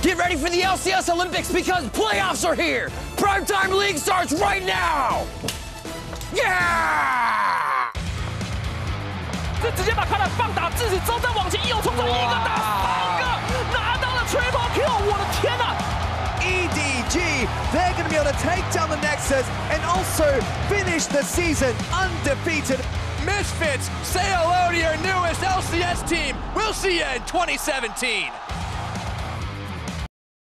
Get ready for the LCS Olympics because playoffs are here! Primetime League starts right now! Yeah! 这直接把快打放打制止之后，再往前又冲上一个打3个，拿到了 triple kill！ 我的天哪 EDG, they're going to be able to take down the Nexus and also finish the season undefeated. Misfits, say hello to your newest LCS team. We'll see you in 2017.